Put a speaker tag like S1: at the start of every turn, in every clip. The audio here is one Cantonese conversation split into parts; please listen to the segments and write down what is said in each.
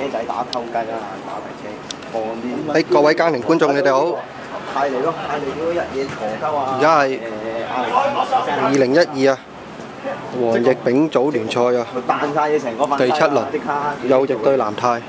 S1: 車仔打溝雞啦，打埋車放啲。
S2: 各位家庭觀眾，你哋好。
S1: 泰利咯，泰利嗰一嘢陀鳩啊！
S2: 而家係2012啊，黃奕丙組聯賽啊，
S1: 扮晒嘢成個
S2: 第7輪，右翼對南泰。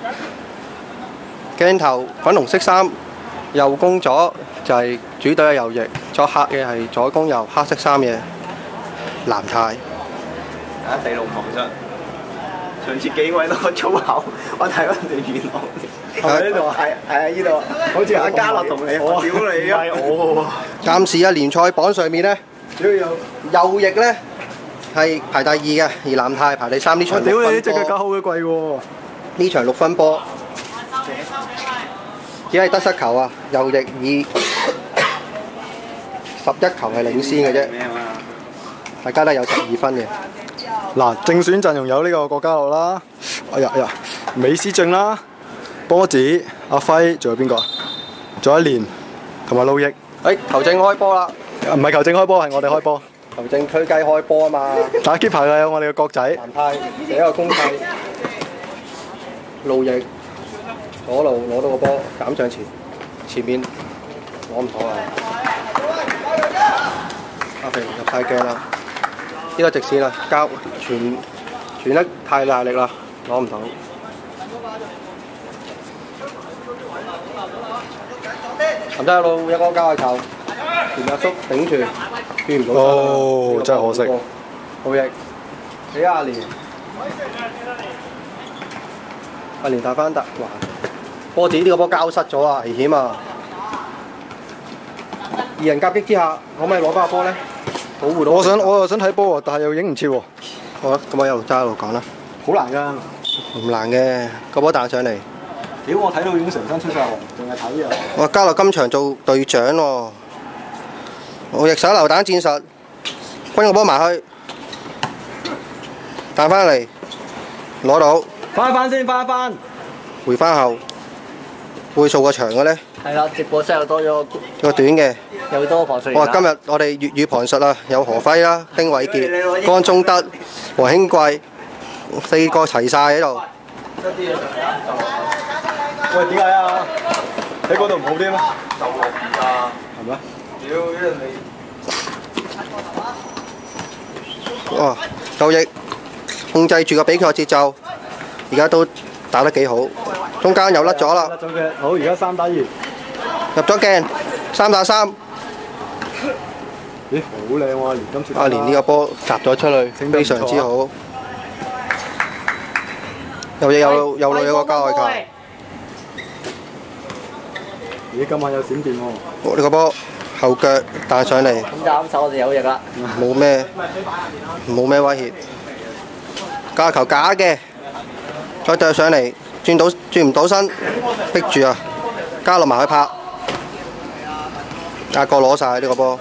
S2: 鏡頭粉紅色衫，右攻左就係主隊嘅右翼，作客嘅係左攻右黑色衫嘅南泰。
S1: 地龍旁出，上次幾位都粗口，我睇翻你原來。係呢度係啊呢度，好似阿嘉樂同你，我屌你啊！我
S2: 暫時啊聯賽榜上面呢，右翼呢係排第2嘅，而南泰排第3。呢場
S3: 屌你！呢隻腳搞好嘅貴喎！
S2: 呢場6分波，只係得失球啊！右翼以11球係領先嘅啫，大家都有12分嘅。
S3: 嗱，正選陣容有呢個郭家樂啦，哎呀，美斯俊啦。波子、阿輝，仲有邊個啊？仲有一年，同埋路易。
S2: 球證開波啦！
S3: 唔係球證開波，係我哋開波。
S2: 球證推雞開波啊嘛！
S3: 打 keeper 嘅有我哋嘅國仔。
S2: 南泰第一個攻勢，路易左路攞到個波，減上前面攞唔到啊！阿肥入太鏡啦！呢個直線啦，傳得太大力啦，攞唔到。行得一路一個交嘅球，田阿叔頂住，轉唔到。
S3: 哦，真係可惜。
S2: 好翼，俾阿連，阿連帶翻得還。波子呢個波交失咗啊，危險啊！二人夾擊之下，可唔可以攞翻個波呢？保護到。
S3: 我又想睇波喎，但係又影唔切喎。
S2: 好啊，咁我一路揸一路講啦。
S3: 好難㗎。
S2: 唔難嘅，個波彈上嚟。
S3: 屌！我睇到已經成身出晒汗，淨係睇啊！
S2: 哇！嘉樂今場做隊長喎，我翼手榴彈戰術，轟個波埋去，彈翻嚟，攞到。
S1: 翻翻先，翻翻。
S2: 回翻後，會掃個長嘅呢？
S1: 係啦，直播室又多咗
S2: 個短嘅。
S1: 又多旁述。
S2: 哇！今日我哋粵語旁述啊，有何輝啦、丁偉傑、江中德、黃興貴，4個齊晒喺度。
S3: 喂，點解啊？喺嗰度唔好啲咩？
S1: 就落雨啊！
S3: 係咩？
S1: 屌，因為你
S2: 哇！右翼控制住個比賽節奏，而家都打得幾好。中間又甩咗啦。
S3: 甩咗嘅，好，而家3打2。
S2: 入咗鏡，3打3。
S3: 咦，好靚喎！連今次
S2: 阿連呢個波擲咗出去，非常之好。右翼右路有個交外球。
S3: 咦，今晚有閃電喎！
S2: 呢個波後腳彈上嚟。
S1: 咁就啱手，我哋有翼啦。
S2: 冇咩威脅。架球假嘅，再掟上嚟，轉唔到身，逼住啊！加落埋去拍，阿個攞晒呢個波。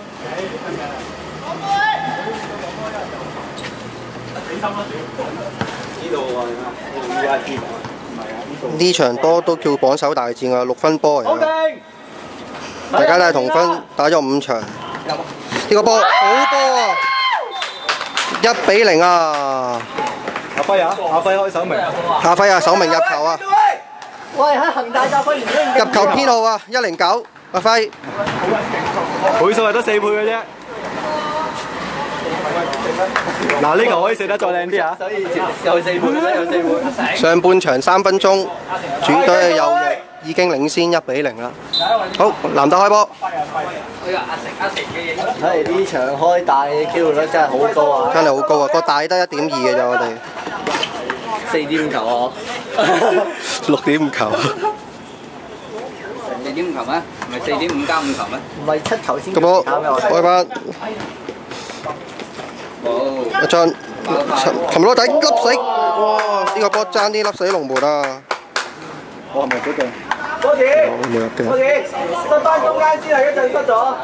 S2: 呢場波都叫榜首大戰啊，6分波嚟㗎。大家都係同分，打咗5場。呢個波好波啊！1-0啊！
S3: 阿輝啊，阿輝開首名。
S2: 阿輝啊，首名入球啊！
S1: 喂，喺恒大教分
S2: 入球編號啊，109，阿輝。
S3: 倍數係得4倍嘅啫。嗱，呢球可以射得再靚啲啊！
S1: 所以有4倍啦，有4倍。
S2: 上半場3分鐘，主隊嘅右翼已經領先1-0啦。好，南大開波。
S1: 睇嚟呢場開大嘅機會率真係好高啊！
S2: 真係好高啊！個大得1.2嘅咋我哋。
S1: 4.5球啊
S2: ！6.5球。
S4: 4.5球咩？唔係4.5加5球咩？
S1: 唔係7球先。
S2: 個波開翻。阿俊，擒攞底笠死！哇！呢個波爭啲笠死龍門啊！
S3: 我係咪嗰隊？
S1: 多謝。
S2: 冇入嘅。
S1: 多謝。得翻中間先係一陣失咗。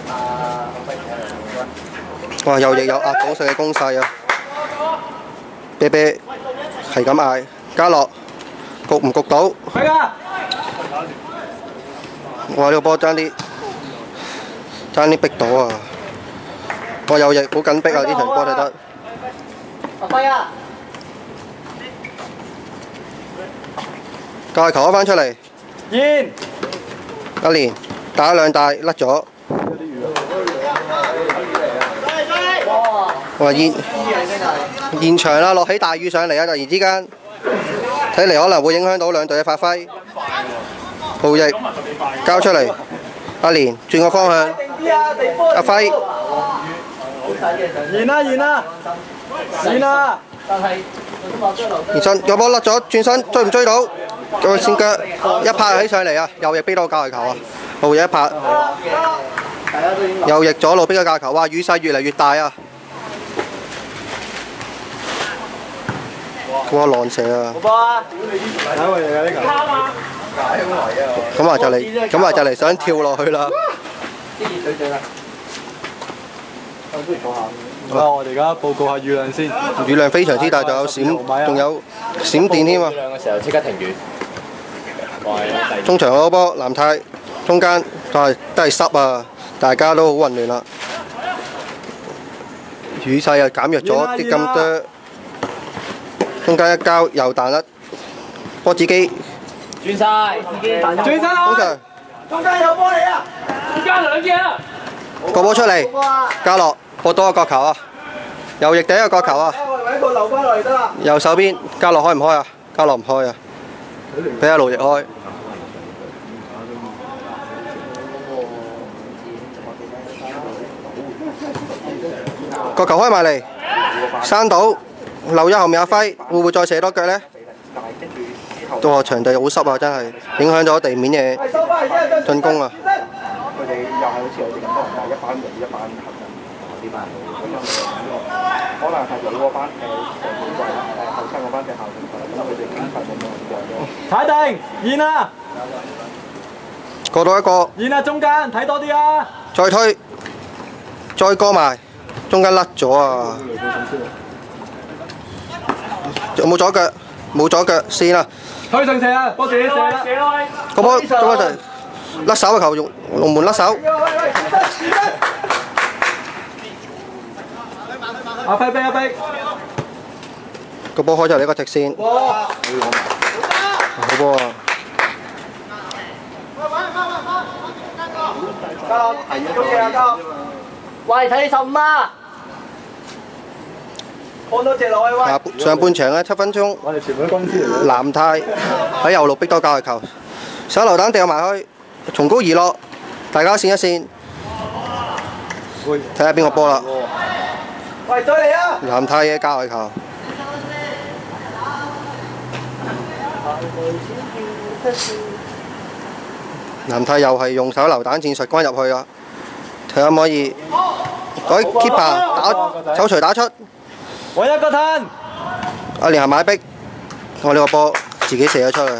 S2: 哇！右翼有壓倒性嘅攻勢啊！啤啤係咁嗌，嘉樂焗唔焗到？
S1: 係㗎。
S2: 哇！呢個波爭啲逼到啊！我右翼好緊逼啊！呢場波睇得。
S1: 阿輝啊！
S2: 界球開翻出嚟，
S3: 燕
S2: 一連打兩大甩咗。哇！現場啦，落起大雨上嚟啊！突然之間，睇嚟可能會影響到兩隊嘅發揮。浩翼交出嚟，阿連轉個方向，阿輝
S3: 燕啦燕啦燕啦！
S2: 延伸個波甩咗，轉身追唔追到？個線腳一拍起上嚟啊！右翼逼到界球啊！浩翼一拍，右翼左路逼個界球，哇！雨勢越嚟越大啊！哇！浪射啊！咁啊就嚟想跳落去啦！
S3: 好，我哋而家報告下雨量先。
S2: 雨量非常之大，仲有閃電添啊！
S4: 嘅時候即刻停雨。
S2: 中場嗰個波，南泰中間都係濕啊，大家都好混亂啦。雨勢又減弱咗啲咁多，中間一交又彈甩，波子基
S4: 轉晒，
S3: 轉身
S2: 中場
S1: 中間有波嚟啊！
S4: 中間兩隻啊！
S2: 個波出嚟，加落博多個角球啊！右翼第一個角球啊！
S1: 揾個留翻落嚟得啦。
S2: 右手邊加落開唔開啊？加落唔開啊！俾阿路翼開。個球開埋嚟，山島漏咗後面阿輝，會唔會再射多腳呢？哇！場地好濕啊，真係影響咗地面嘅進攻啊！
S1: 佢哋又係好似我哋咁多人，但係一班人一班後生，呢班可能係老嗰班上半季後生嗰班嘅校長，咁佢哋經費冇咁樣。
S3: 踩定燕啦
S2: 過到一個，
S3: 燕啦，中間睇多啲啊！
S2: 再推，再過埋，中間甩咗啊！有冇左腳？冇左腳先啦。
S3: 推上射啊！波自己射啦！
S2: 個波中間就甩手嘅球，用龍門甩手。
S3: 阿輝逼一逼，
S2: 個波開出嚟一個直線，好波啊！
S1: 喂，睇15啊！看多隻落去喂。
S2: 上半場咧7分鐘，
S3: 我哋全部都公司嚟嘅。
S2: 南泰喺右路逼多界球，手榴彈掉埋去，從高而落，大家線一線，睇下邊個波啦。
S1: 喂，再嚟啊！
S2: 南泰嘅界球，南泰又係用手榴彈戰術關入去啊！睇下可唔可以改 keeper 打手錘打出。
S3: 我一個攤，
S2: 阿連行埋逼，我呢個波自己射咗出去，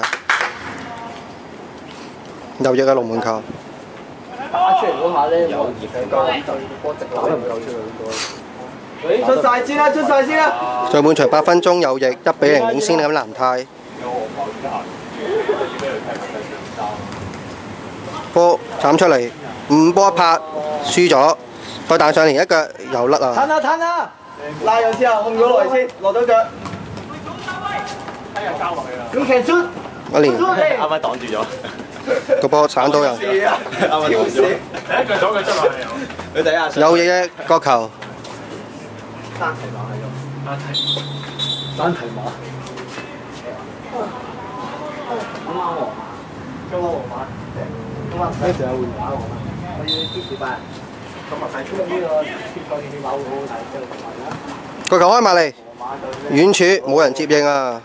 S2: 右翼嘅龍門球。
S1: 打出嚟嗰下咧，有熱嘅球，就波直打都唔夠出嚟。出晒先啦，出晒先啦！
S2: 上半場8分鐘，右翼1-0領先咁南泰。波斬出嚟，5波一拍，輸咗。再彈上嚟一腳又甩啊！
S1: 褪啊褪啊！拉咗之後控咗落嚟先，落咗腳。咁其實出
S2: 阿連
S5: 啱啱擋住咗，
S2: 個波鏟到人，
S5: 啱啱擋咗。第一腳左腳出落嚟，佢第一下
S2: 右翼嘅角球。
S1: 單提馬係咗，
S3: 單提馬。
S1: 啱啱喎，中國皇馬，咁啊，
S3: 咩時候會打我？
S1: 我要支持班。咁啊，睇出呢個決賽嘅馬會好好睇，即係
S2: 個球開埋嚟，遠處冇人接應啊！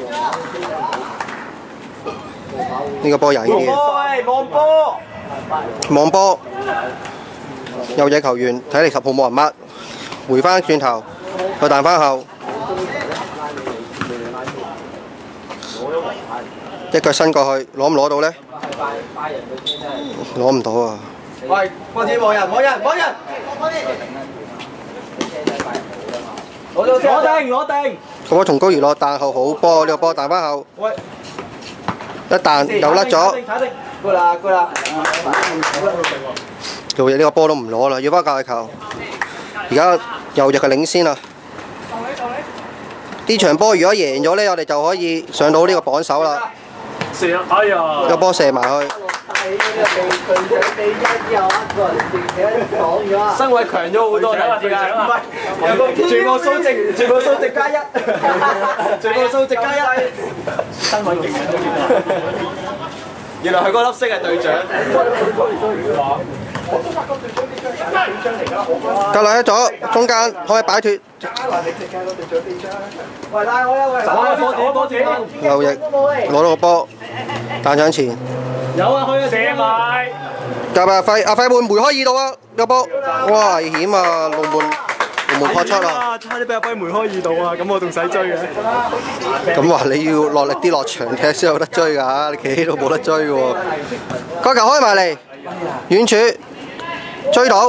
S2: 呢個波曳啲嘅，
S1: 望波，
S2: 望波，右翼球員睇嚟10號冇人乜，回翻轉頭，佢彈翻後，一腳伸過去，攞唔攞到呢？攞唔到啊！
S1: 喂，波子冇人，冇人，冇人，攞定，
S2: 個波從高而落，彈後好波，呢個波彈翻後，
S1: 喂，
S2: 一彈又甩咗，
S1: good啦，good啦，
S2: 右翼呢個波都唔攞啦，要翻界球。而家右翼嘅領先啊！ 呢場波如果贏咗呢，我哋就可以上到呢個榜首啦。
S5: 射啊！哎呀！
S2: 個波射埋去。
S4: 身位強咗好多，突然之間，唔係，全部數值加1，全部數值加1。身位勁咗，原來佢嗰粒色係隊長。
S2: 格落喺左中間，可以擺脱。
S4: 喂，拉我啦！喂，波子，
S2: 右翼攞到個波，彈上前。
S4: 有啊，去啊，
S5: 射埋。
S2: 夾阿輝，阿輝會梅開二度啊！個波，哇危險啊！龍門撲出啊！
S3: 差啲俾阿輝梅開二度啊！咁我仲使追嘅。
S2: 咁話你要落力啲落場踢先有得追㗎，你企喺度冇得追喎。個球開埋嚟，遠處追到，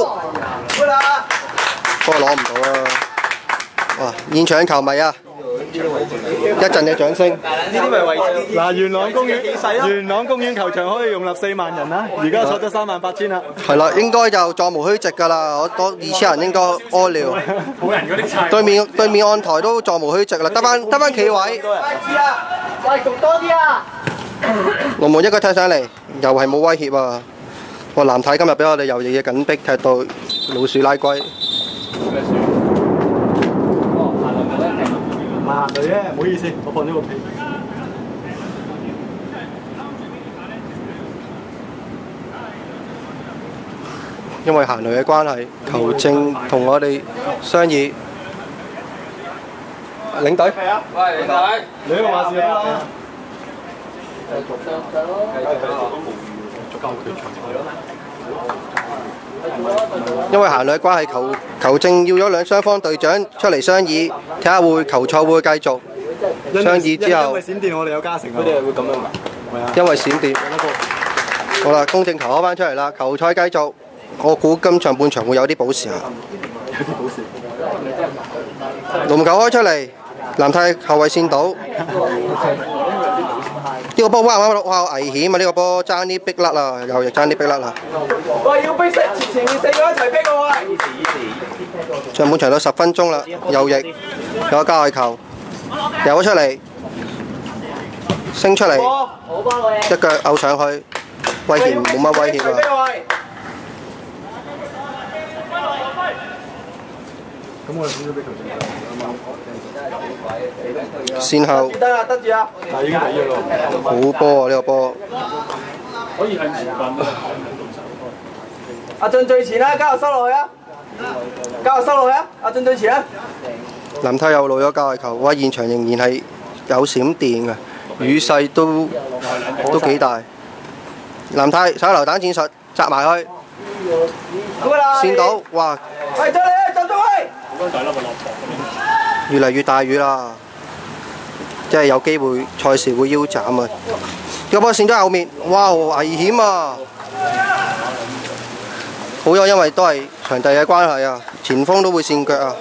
S2: 不過攞唔到啦。哇！現場球迷啊，一陣嘅掌聲。
S4: 呢啲咪為
S3: 嗱，元朗公園球場可以容納4萬人啦，而家坐咗38000啦。
S2: 係啦，應該就座無虛席㗎啦，我2000人應該屙尿。
S5: 冇人嗰啲菜。
S2: 對面岸台都座無虛席啦，得翻企位。
S4: 喂，仲多啲啊！
S2: 龍門一個踢上嚟，又係冇威脅啊！哇！藍太今日俾我哋右翼嘅緊逼踢到老鼠拉龜。
S3: 行嚟啫，唔好意思，我放咗個屁。
S2: 因為行雷嘅關係，球證同我哋商議。領隊。
S4: 係啊，喂，領隊，
S3: 你呢個話事啦。
S2: 因為行雷嘅關係，球證要咗雙方隊長出嚟商議，睇下球賽會繼續。商議之後，
S3: 因為閃電我哋有加成啊。佢哋係會咁樣㗎。係啊。
S2: 因為閃電。好啦，公正球開翻出嚟啦，球賽繼續。我估今場半場會有啲補時啊。
S3: 有啲補時。
S2: 龍門球開出嚟，南泰後衞線倒。呢個波哇危險啊！呢個波爭啲逼甩啦，右翼爭啲逼甩啦。
S4: 喂，要逼前面4個一齊逼我啊！
S2: 上半場到10分鐘啦，右翼有個加外球，游咗出嚟，升出嚟，一腳勾上去，威脅冇乜威脅啊！
S3: 咁我哋點都俾球證
S2: 先後，
S4: 得住啊！
S3: 但係已經俾咗咯。
S2: 好波啊！呢個波。
S5: 可以係前棍啊！
S4: 阿俊最前啦，交流收落去啊！交流收落去啊！阿俊最前啊！
S2: 林泰又露咗加外球，哇！現場仍然係有閃電嘅，雨勢都幾大。林泰手榴彈戰術，擲埋去，線到，哇！
S4: 喂，再嚟，集中去！
S2: 越嚟越大雨啦，即係有機會賽事會腰斬啊！個波線咗後面，哇！危險啊！好咗，因為都係場地嘅關係啊，前鋒都會跣腳啊！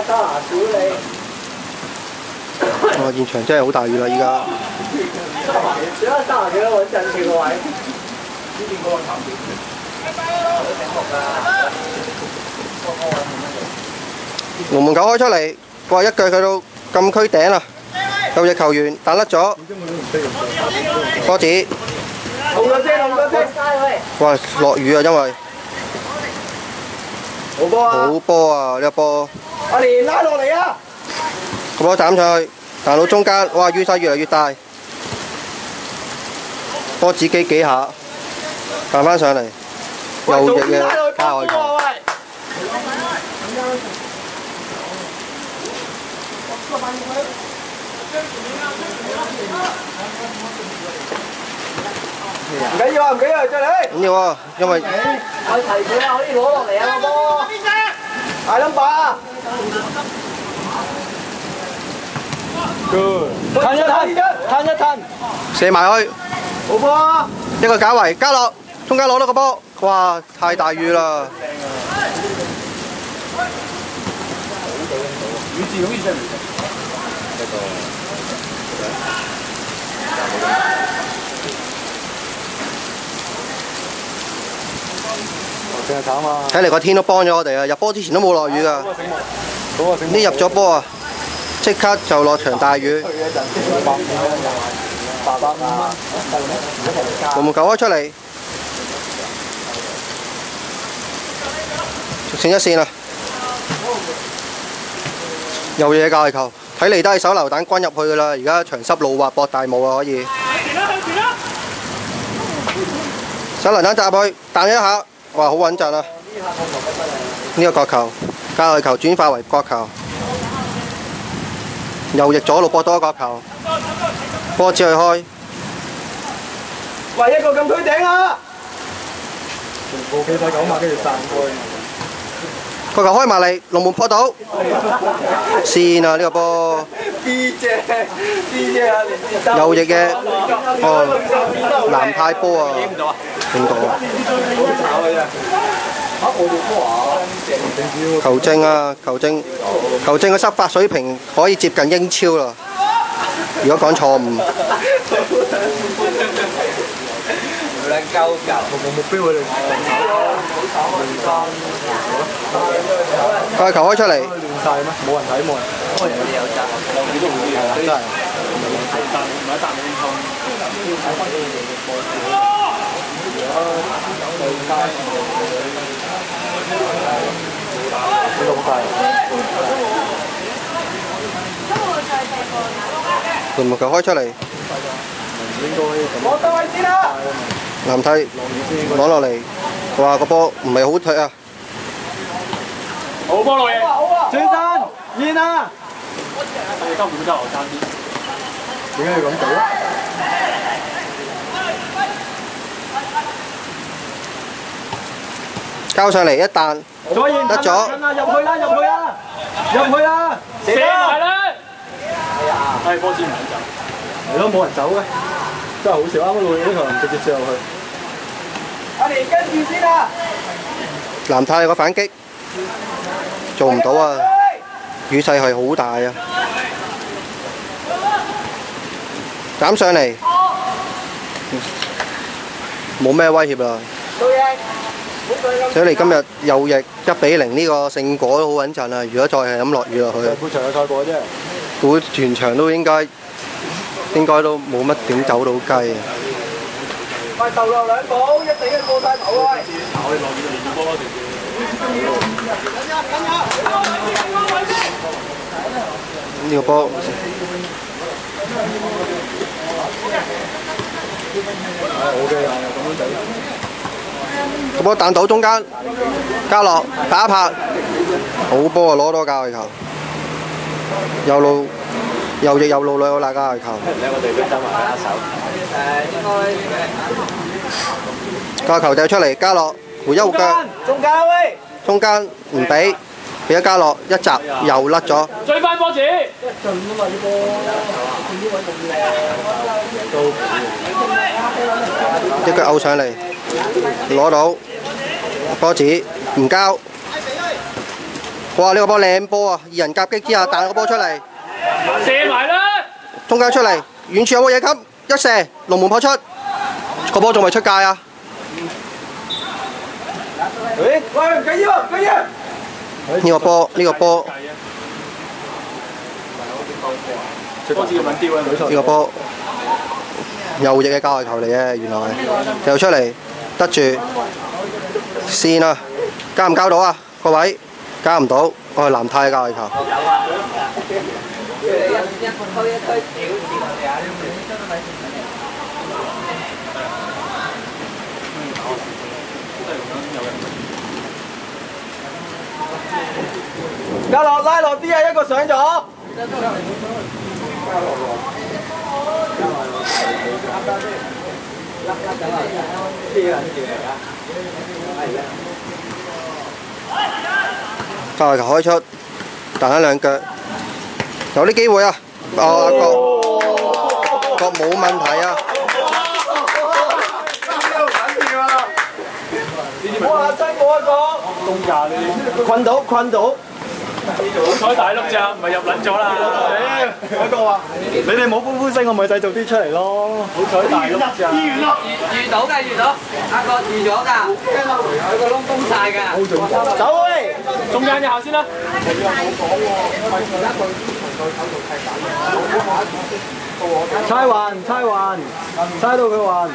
S2: 哇！現場真係好大雨啦，依家。龍門球開出嚟，哇！一腳去到禁區頂啦，右翼球員彈甩咗，波子。哇！落雨啊，因為
S4: 好波啊！
S2: 好波啊！呢個波。
S4: 阿連拉落嚟啊！
S2: 個波斬上去，彈到中間，哇！雨勢越嚟越大，波子幾下彈翻上嚟，右翼嘅加外球。
S4: 唔緊要啊，唔緊要，再嚟。
S2: 緊要啊，因為
S4: 我提佢啊，可以攞落嚟啊，個波。大冧把。
S3: Good。
S4: 攤一攤。
S2: 射埋去，
S4: 好波啊！
S2: 一個假圍加落，中間攞到個波，哇！太大雨啦。
S5: 雨字好似真係唔識。
S3: 淨係慘啊！
S2: 睇嚟個天都幫咗我哋啊！入波之前都冇落雨㗎，呢入咗波啊， 即刻就落場大雨。龍門球開出嚟，直線一線啊！有嘢界球，睇嚟都係手榴彈轟入去噶啦。而家長濕路滑搏大霧啊，可以。手榴彈炸入去，彈一下，哇，好穩陣啊！呢個角球，界球轉化為角球，右翼左路搏多角球，波只去開。
S4: 喂，一個禁區頂啊！
S3: 全部企晒9碼，跟住散開。
S2: 個球開埋嚟，龍門撲到，線啊！呢個波
S4: B 姐啊，
S2: 右翼嘅南泰波啊，影唔到啊，影到啊！球證啊，球證嘅執法水平可以接近英超啦。如果講錯誤，
S4: 兩鳩球，
S3: 冇目標佢哋。
S2: 個球開出嚟，
S3: 亂晒咩？冇人睇冇人。真係。
S2: 龍門球開出嚟，
S4: 我到位先啦！
S2: 南泰攞落嚟，哇個波唔係好退啊！
S5: 好波落嘢，
S4: 轉身，現啊！
S5: 得唔得我爭啲？
S3: 點解要咁做啊？
S2: 交上嚟一彈，
S4: 左現
S2: 得咗，
S4: 入去啦，入去啦，入去啦！
S5: 射埋啦！係波子唔肯走。
S3: 係咯，冇人走嘅，真係好少。啱啱路呢球人直接射入去。
S4: 我哋跟住先啦！
S2: 南泰個反擊做唔到啊！雨勢係好大啊！斬上嚟，冇咩威脅啦。所以你今日右翼1-0呢個勝果都好穩陣啊！如果再係咁落雨落去，
S3: 半場有賽果啫。
S2: 估全場都應該都冇乜點走到雞啊！
S4: 喂，頭落兩步，一定過晒頭啊！
S2: 呢個波個波彈到中間，加落打一拍，好波啊！攞多界球，右翼右路兩個界球。
S4: 兩個隊長走埋握手。
S2: 界球掉出嚟，加落回一活腳，
S4: 中間喂！
S2: 中間唔俾咗加落一集又甩咗。
S5: 追翻波子。
S2: 一腳勾上嚟，攞到波子唔交。哇！呢個波靚波啊！二人夾擊之下彈個波出嚟，
S5: 射埋啦！
S2: 中間出嚟，遠處有冇嘢冚？一射，龍門撲出，個波仲未出界啊！
S4: 喂，唔緊要，唔緊要。
S2: 呢個波
S5: 波子咁撚刁啊！
S2: 呢個波右翼嘅界外球嚟嘅，原來掉出嚟得住線啊！交唔交到啊？個位交唔到，我係南泰嘅界外球。
S4: 加落拉落啲啊！一個上咗。
S2: 界外球開出，彈一兩腳，有啲機會啊！阿國冇問題啊！
S4: 我真冇一個。
S5: 東亞呢
S4: 困到。
S5: 好彩大碌咋，唔係入撚咗啦。
S3: 嗰個話：你哋冇歡呼聲，我咪製造啲出嚟咯。
S5: 好彩大碌咋。
S6: 遇到阿國預咗㗎，佢個窿封晒㗎。
S4: 走喂！
S5: 中間一下先啦。
S3: 猜還，猜還，猜到佢還。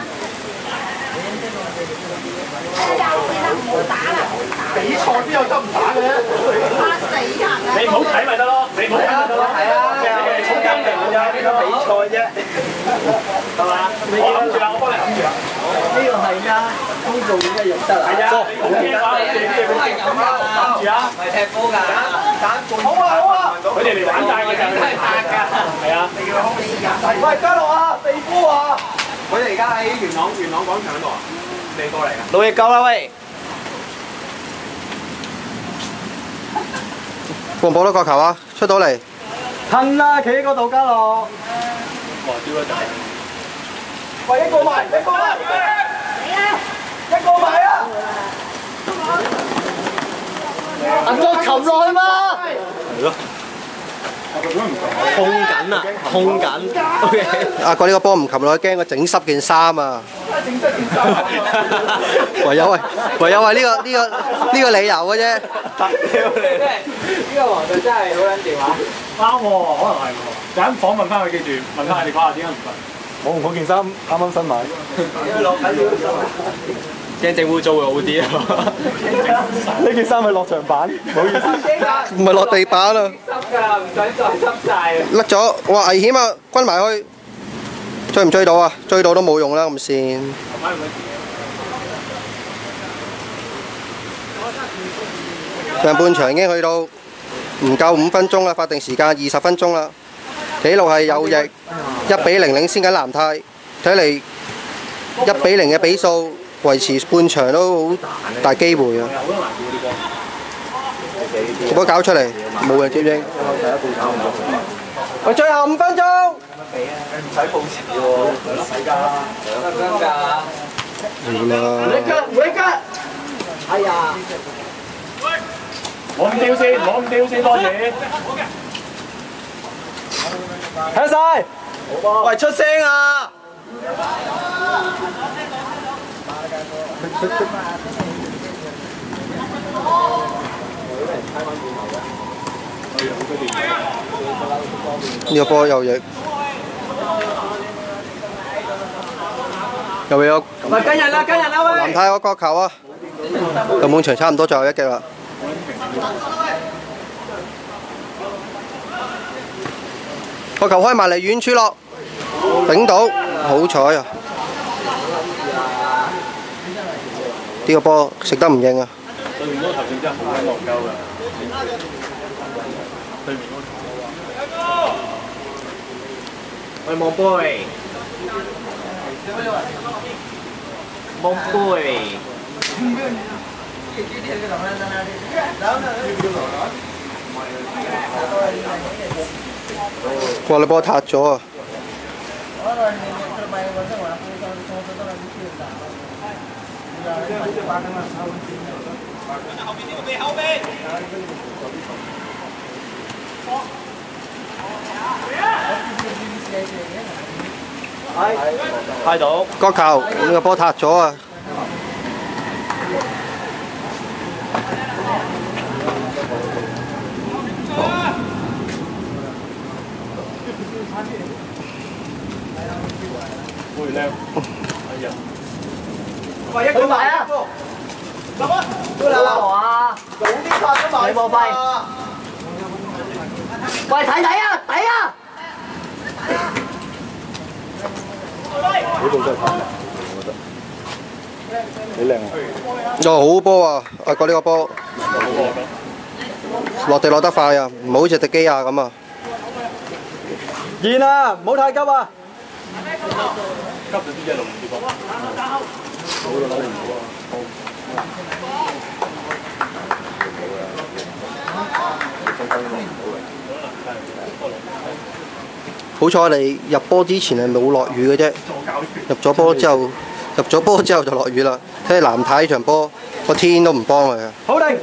S1: 比賽邊有得唔打嘅？
S7: 嚇死人啊！
S5: 你唔好睇咪得咯，你唔好睇咪得咯。
S4: 係啊，草根嚟㗎咋，呢個比賽啫，係嘛？
S5: 我諗住啦，我幫你諗住啦。
S4: 呢個係啊，公眾點解用得啊？
S5: 係啊，你好驚啊！你啲嘢
S6: 係咁㗎，
S5: 諗住啊！
S6: 係踢波㗎，
S4: 好啊好啊！
S5: 佢哋嚟玩曬嘅就係打㗎，係啊。
S4: 喂，嘉樂啊，地夫啊！
S5: 佢哋而家喺元朗廣場嗰度啊，未過嚟㗎。
S4: 老嘢夠啦喂！
S2: 報唔報到角球啊？出到嚟。
S3: 褪啦，企喺嗰度，嘉樂。
S4: 喂，一個埋，一個埋，一個埋啊！阿哥擒落去嘛？係咯。控緊啊，控緊。OK。
S2: 阿哥呢個波唔擒落去，驚佢整濕件衫啊！唯有係呢個理由嘅啫。
S6: 呢個黃隊真係好撚掂啊！
S5: 啱喎，可能係喎。就咁訪問翻佢，記住問翻你講下點解唔瞓。
S3: 我件衫啱啱新買。
S4: 驚整污糟會好啲啊！
S3: 呢件衫係落場版，唔好意思。
S2: 唔係落地板啊！
S6: 濕㗎，唔使再濕晒。
S2: 甩咗，哇危險啊！均埋去，追唔追到啊？追到都冇用啦，咁線。上半場已經去到唔夠5分鐘啦，法定時間20分鐘啦。紀錄係右翼1-0領先緊南泰，睇嚟1-0嘅比數維持半場都好大機會啊！個波搞出嚟，冇人接應。喂，最後5分鐘。
S4: 唔使報時喎，唔使㗎。
S2: 好啦。
S4: 每吉，哎呀！
S5: 冇咁丟先，冇咁丟先，多謝。
S3: 睇晒。
S4: 喂，出聲啊！
S2: 呢個波右翼，又有
S4: 喂，跟人啦，跟人啦，喂！
S2: 南泰個角球啊！上半場差唔多最後一擊啦。個球開埋嚟遠處落，頂到，好彩啊！呢個波食得唔應啊！
S5: 對面嗰個球證真係好戇鳩㗎。對面嗰個。
S4: 喂，望杯，望杯。
S2: 哇！你波撻咗啊！
S4: 睇到
S2: 角球，呢個波撻咗啊！
S5: 會靚，係啊！
S4: 喂，一個埋啊！都啦啊！早啲發咗埋，你冇費。喂，睇睇啊，睇啊！
S3: 呢度真係拍，我覺得幾靚啊！
S2: 哦，好波啊！阿哥呢個波落地落得快啊，唔好似迪基亞咁啊！
S3: 現啊，唔好太急啊！
S5: 急咗啲一路唔接波。
S2: 好彩我哋入波之前係冇落雨嘅啫，入咗波之後就落雨啦。睇下南太呢場波個天都唔幫佢啊！
S3: 好定，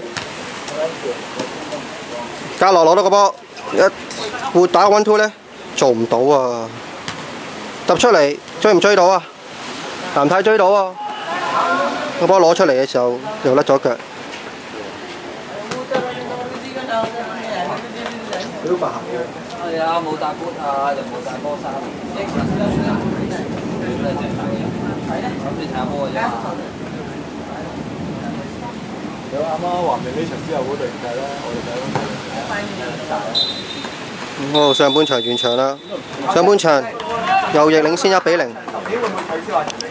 S2: 嘉樂攞到個波，一活打 1-2 咧做唔到啊！揼出嚟追唔追到啊？南太追到啊！個波攞出嚟嘅時候又甩咗腳。
S3: 佢都白行嘅。
S6: 係啊，冇帶 boot 啊，又冇帶波衫，諗住睇下波嘅啫嘛。
S3: 你啱啱話唔定呢場之後嗰隊唔計啦，我哋計
S2: 哦，上半場完場啦，上半場右翼領先1-0。
S1: 你會唔會睇先話？